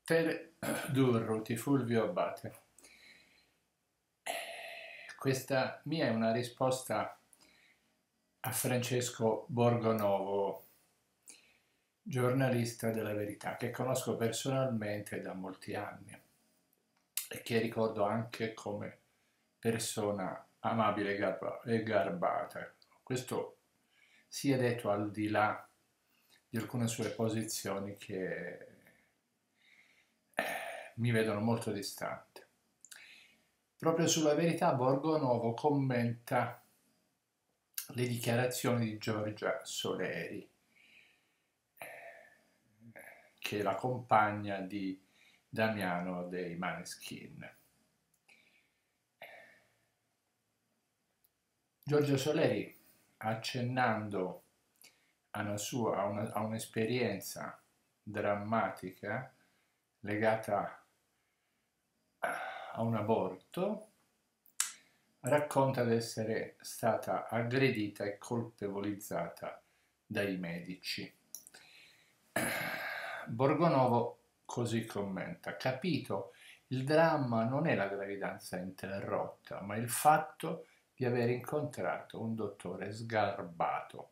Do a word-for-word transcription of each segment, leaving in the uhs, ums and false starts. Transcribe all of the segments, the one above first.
Per Durruti, Fulvio Abate. Questa mia è una risposta a Francesco Borgonovo, giornalista della Verità, che conosco personalmente da molti anni e che ricordo anche come persona amabile e garbata. Questo sia detto al di là di alcune sue posizioni che mi vedono molto distante. Proprio sulla Verità Borgonovo commenta le dichiarazioni di Giorgia Soleri, che è la compagna di Damiano dei Maneskin. Giorgia Soleri, accennando a, una sua, a, una, a un'esperienza drammatica legata a un aborto, racconta di essere stata aggredita e colpevolizzata dai medici. Borgonovo così commenta: capito, il dramma non è la gravidanza interrotta, ma il fatto di aver incontrato un dottore sgarbato.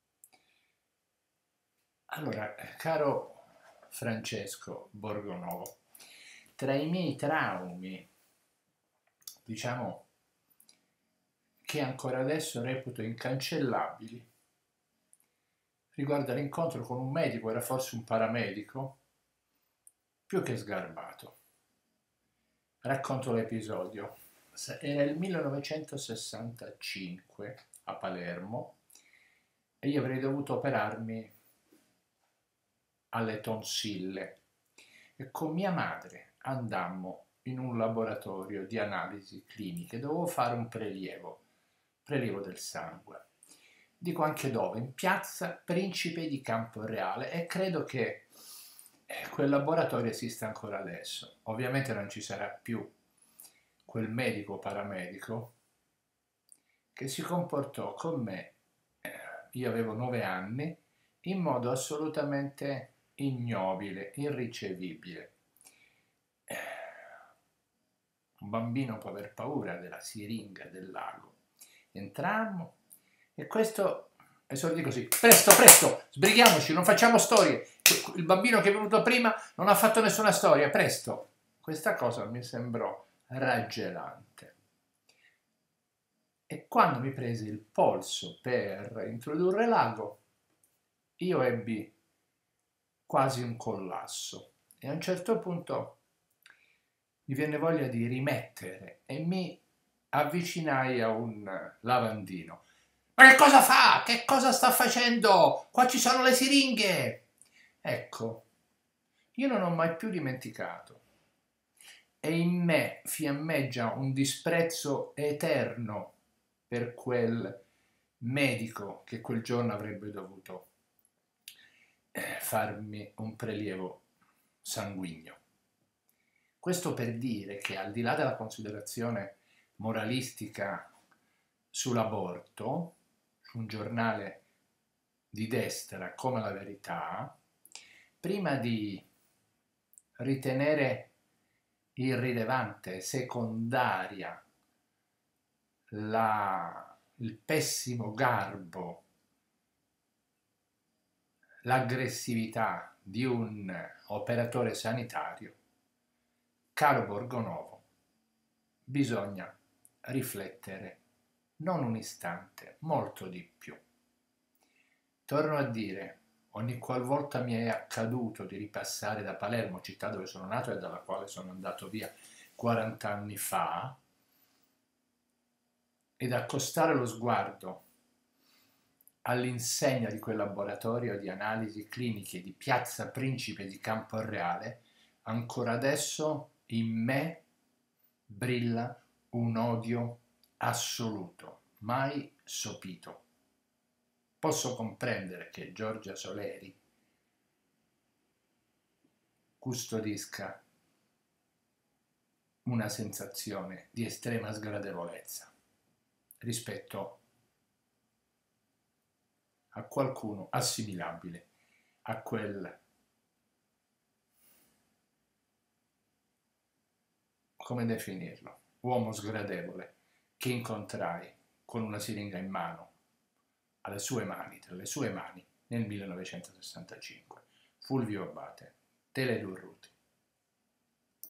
Allora, caro Francesco Borgonovo, tra i miei traumi, diciamo, che ancora adesso reputo incancellabili, riguarda l'incontro con un medico, era forse un paramedico, più che sgarbato. Racconto l'episodio. Era il millenovecentosessantacinque a Palermo e io avrei dovuto operarmi alle tonsille e con mia madre andammo in un laboratorio di analisi cliniche. Dovevo fare un prelievo, prelievo del sangue. Dico anche dove, in piazza Principe di Camporeale, e credo che quel laboratorio esista ancora adesso. Ovviamente non ci sarà più quel medico o paramedico che si comportò con me, io avevo nove anni, in modo assolutamente ignobile, irricevibile. Un bambino può aver paura della siringa del lago. Entrammo e questo esordì così: presto, presto, sbrighiamoci, non facciamo storie. Il bambino che è venuto prima non ha fatto nessuna storia, presto. Questa cosa mi sembrò raggelante. E quando mi prese il polso per introdurre l'ago, io ebbi quasi un collasso e a un certo punto mi venne voglia di rimettere e mi avvicinai a un lavandino. Ma che cosa fa? Che cosa sta facendo? Qua ci sono le siringhe! Ecco, io non ho mai più dimenticato. E in me fiammeggia un disprezzo eterno per quel medico che quel giorno avrebbe dovuto farmi un prelievo sanguigno. Questo per dire che, al di là della considerazione moralistica sull'aborto, su un giornale di destra come La Verità, prima di ritenere irrilevante, secondaria la, il pessimo garbo, l'aggressività di un operatore sanitario, caro Borgonovo, bisogna riflettere non un istante, molto di più. Torno a dire, ogni qualvolta mi è accaduto di ripassare da Palermo, città dove sono nato e dalla quale sono andato via quaranta anni fa, ed accostare lo sguardo all'insegna di quel laboratorio di analisi cliniche di Piazza Principe di Camporeale, ancora adesso in me brilla un odio assoluto, mai sopito. Posso comprendere che Giorgia Soleri custodisca una sensazione di estrema sgradevolezza rispetto a qualcuno assimilabile a quel come definirlo, uomo sgradevole che incontrai con una siringa in mano, alle sue mani, tra le sue mani, nel millenovecentosessantacinque. Fulvio Abbate, Tele Durruti.